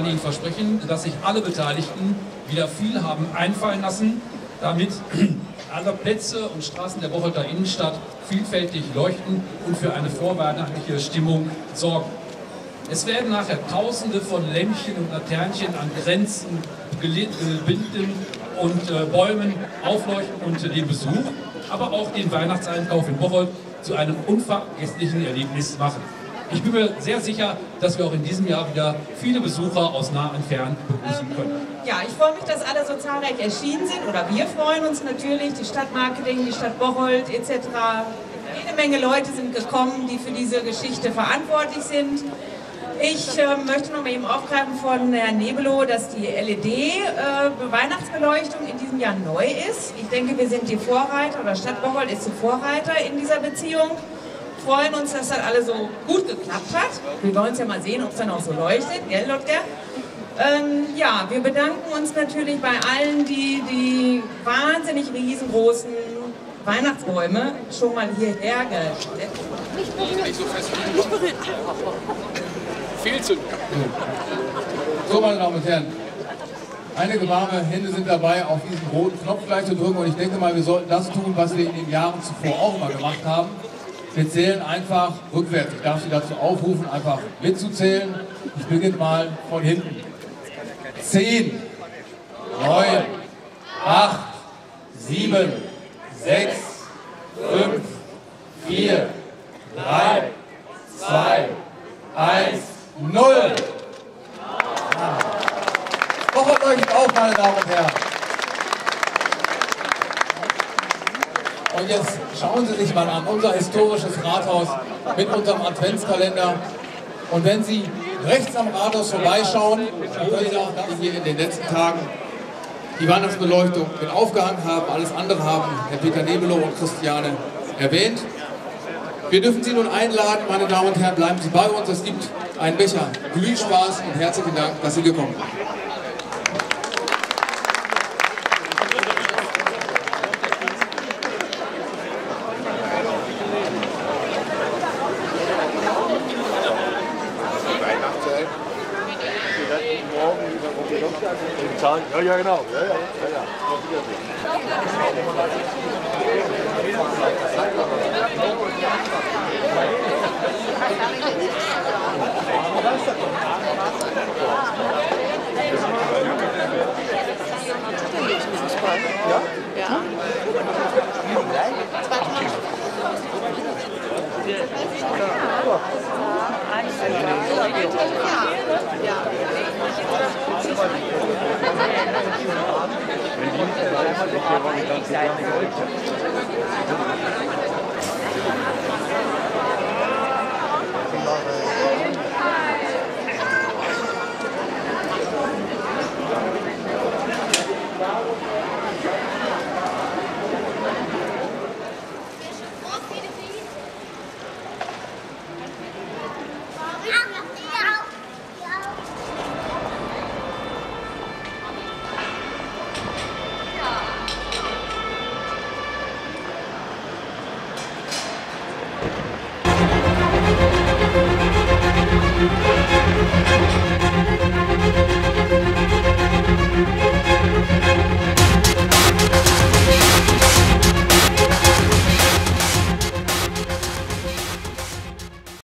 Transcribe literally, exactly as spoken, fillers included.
Dingen versprechen, dass sich alle Beteiligten wieder viel haben einfallen lassen, damit alle Plätze und Straßen der Bocholter Innenstadt vielfältig leuchten und für eine vorweihnachtliche Stimmung sorgen. Es werden nachher Tausende von Lämpchen und Laternchen an Grenzen, Gebinden und äh, Bäumen aufleuchten und den Besuch, aber auch den Weihnachtseinkauf in Bocholt zu einem unvergesslichen Erlebnis machen. Ich bin mir sehr sicher, dass wir auch in diesem Jahr wieder viele Besucher aus nah und fern begrüßen können. Ähm, ja, ich freue mich, dass alle so zahlreich erschienen sind, oder wir freuen uns natürlich, die Stadtmarketing, die Stadt Bocholt et cetera. Jede Menge Leute sind gekommen, die für diese Geschichte verantwortlich sind. Ich äh, möchte noch mal eben aufgreifen von Herrn Nebelow, dass die L E D-Weihnachtsbeleuchtung äh, in diesem Jahr neu ist. Ich denke, wir sind die Vorreiter, oder Stadt Bocholt ist die Vorreiter in dieser Beziehung. Wir freuen uns, dass das alles so gut geklappt hat. Wir wollen uns ja mal sehen, ob es dann auch so leuchtet, gell, Lottger? Ähm, ja, wir bedanken uns natürlich bei allen, die die wahnsinnig riesengroßen Weihnachtsbäume schon mal hierher gestellt haben. Nicht so fest. Nicht berühren. Viel zu. So, meine Damen und Herren, einige warme Hände sind dabei, auf diesen roten Knopf gleich zu drücken, und ich denke mal, wir sollten das tun, was wir in den Jahren zuvor auch immer gemacht haben. Wir zählen einfach rückwärts. Ich darf Sie dazu aufrufen, einfach mitzuzählen. Ich beginne mal von hinten. Zehn, neun, acht, sieben, sechs, fünf, vier, drei, zwei, eins, null. Bocholt euch auf, meine Damen und Herren. Und jetzt schauen Sie sich mal an, unser historisches Rathaus mit unserem Adventskalender. Und wenn Sie rechts am Rathaus vorbeischauen, dann können Sie auch hier in den letzten Tagen die Weihnachtsbeleuchtung mit aufgehangen haben. Alles andere haben Herr Peter Nebelow und Christiane erwähnt. Wir dürfen Sie nun einladen, meine Damen und Herren, bleiben Sie bei uns. Es gibt einen Becher Glühspaß und herzlichen Dank, dass Sie gekommen sind. Ja, ja, genau. Ja, ja, ja, ja. Thank you.